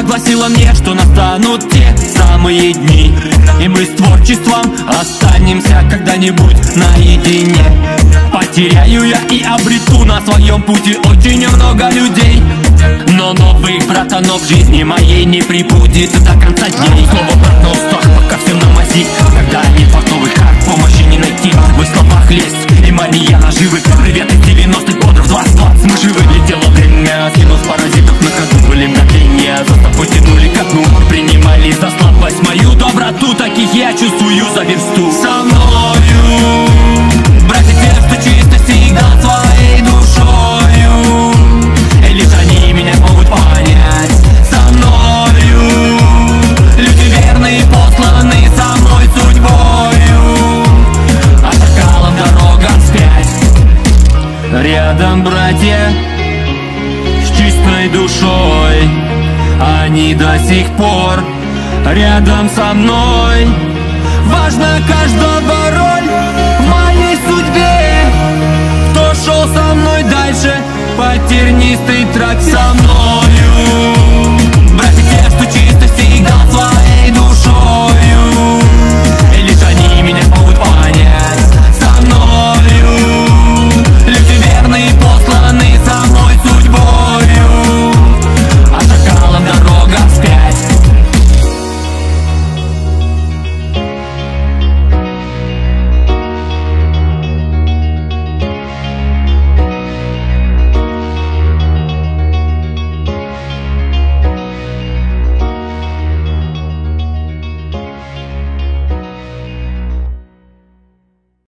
гласила мне, что настанут те самые дни, и мы с творчеством останемся когда-нибудь наедине. Потеряю я и обрету на своем пути очень много людей, но новых братанов в жизни моей не прибудет до конца дней. Снова брат на устах, пока все на мази, когда нет фартовых карт, помощи не найти. В их словах лесть и мания наживы. Привет из 90-х годов, 2020 мы живы. Летело время, скинул с паразитов на ходу. Были мгновения, за собой тянули ко дну. Принимали за слабость мою доброту, таких я чувствую за версту. Со мною братья те, что чисто всегда своей душою, и лишь они меня могут понять. Со мною люди верные, посланы со мной судьбою, а шакалам дорога вспять. Рядом братья с чистой душой, они до сих пор рядом со мной. Важна каждого роль в моей судьбе. Кто шел со мной дальше по тернистой тропе, со мной